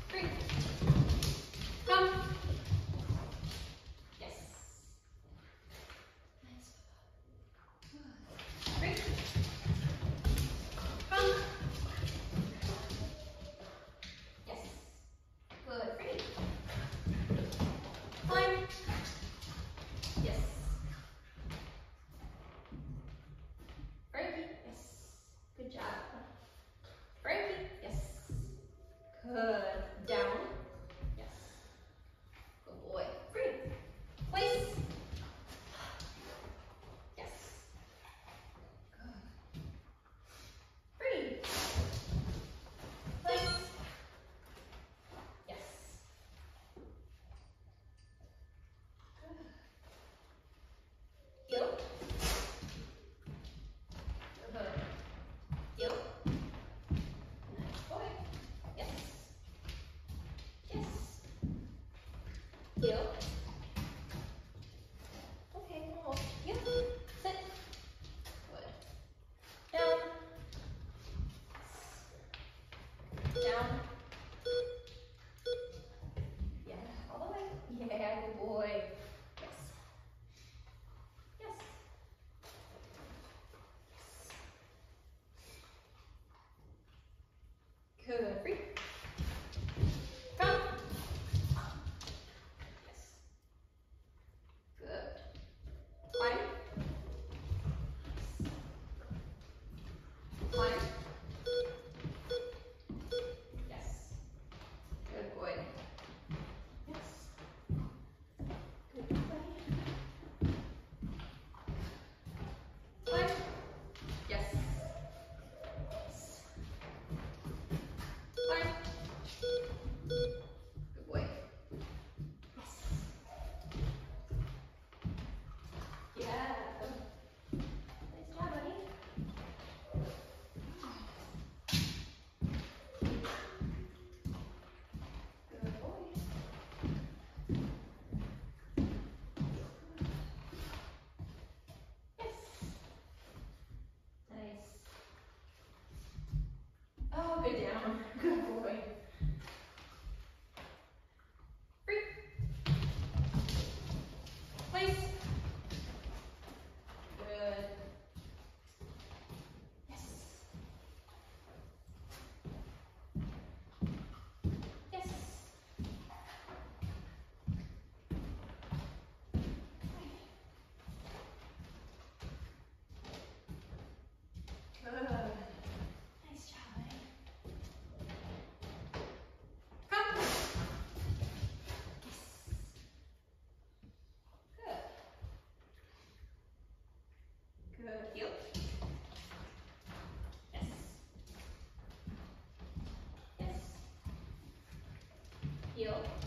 Three. Come. Yes. Nice. Good. Three. Come. Yes. Good. Three. Climb. Yes. Frankie. Yes. Good job. Frankie. Yes. Good. Down. Yes. Good boy. Free. Place. Yes. Good. Free. Place. Yes. Good. Heel. Good. Heel. Nice boy. Yes. Yes. Heel. Okay, almost. Heel. Sit. Good. Down. Down. Yeah, all the way. Yeah, good boy. Yes. Yes. Good. Free. Come. Yes. Good. Climb. Climb. Yes. Good boy. Yes. Good boy. Climb. Yes. Yes. Climb. Good boy. Yes. Yeah. Nice job, buddy. Good boy. Yes. Nice. Oh, good down. Good boy. Free. Place. Good. Yes. Yes. Good. Nice job, buddy. Come. Yes. Good. Good. Heel. Yes. Yes. Heel.